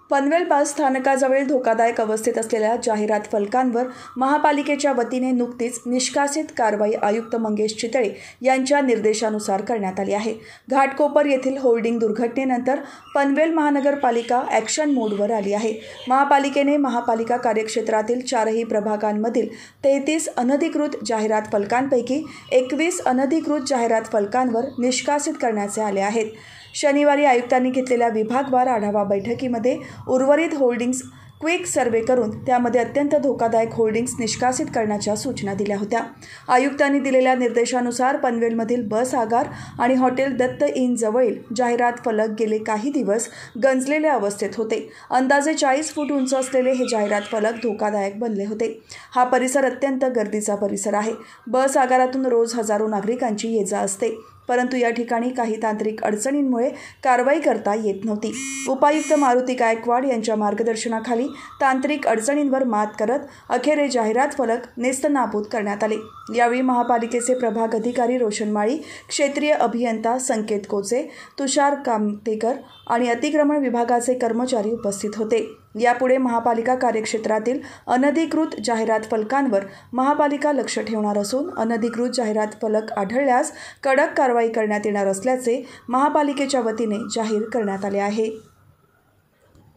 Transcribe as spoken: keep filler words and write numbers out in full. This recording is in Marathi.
पनवेल बस स्थानकाजवळ धोकादायक अवस्थेत असलेल्या जाहिरात फलकांवर महापालिकेच्या वतीने नुकतीच निष्कासित कारवाई आयुक्त मंगेश चितळे यांच्या निर्देशानुसार करण्यात आली आहे। घाटकोपर येथील होर्डिंग दुर्घटनेनंतर पनवेल महानगरपालिका ॲक्शन मोडवर आली आहे। महापालिकेने महापालिका कार्यक्षेत्रातील चारही प्रभागांमधील तेहतीस अनधिकृत जाहिरात फलकांपैकी एकवीस अनधिकृत जाहिरात फलकांवर निष्कासित करण्याचे आले आहेत। शनिवारी आयुक्तांनी घेतलेल्या विभागवार आढावा बैठकीमध्ये उर्वरित होर्डिंग्स क्विक सर्वे करून त्यामध्ये अत्यंत धोकादायक होर्डिंग्स निष्कासित करण्याच्या सूचना दिल्या होत्या। आयुक्तांनी दिलेल्या निर्देशानुसार पनवेलमधील बस आगार आणि हॉटेल दत्त इन जवळील जाहिरात फलक गेले काही दिवस गंजलेल्या अवस्थेत होते। अंदाजे चाळीस फूट उंच असलेले हे जाहिरात फलक धोकादायक बनले होते। हा परिसर अत्यंत गर्दीचा परिसर आहे। बस आगारातून रोज हजारो नागरिकांची ये जा असते, परंतु या ठिकाणी काही तांत्रिक अडचणींमुळे कारवाई करता येत नव्हती। उपायुक्त मारुती गायकवाड यांच्या मार्गदर्शनाखाली तांत्रिक अडचणींवर मात करत अखेर हे जाहिरात फलक नेस्तनाबूत करण्यात आले। यावेळी महापालिकेचे प्रभाग अधिकारी रोशन माळी, क्षेत्रीय अभियंता संकेत कोचे, तुषार कामतेकर आणि अतिक्रमण विभागाचे कर्मचारी उपस्थित होते। यापुढे महापालिका कार्यक्षेत्रातील अनधिकृत जाहिरात फलकांवर महापालिका लक्ष ठेवणार असून अनधिकृत जाहिरात फलक आढळल्यास कडक कारवाई करण्यात येणार असल्याचे महापालिकेच्या वतीने जाहीर करण्यात आले आहे।